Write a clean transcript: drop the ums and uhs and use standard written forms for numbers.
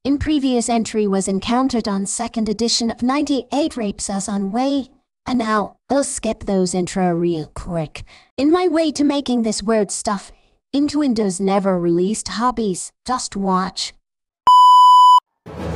In previous entry was encountered on second edition of 98 rapes us on way. And now, I'll skip those intro real quick. In my way to making this word stuff into Windows never released hobbies. Just watch.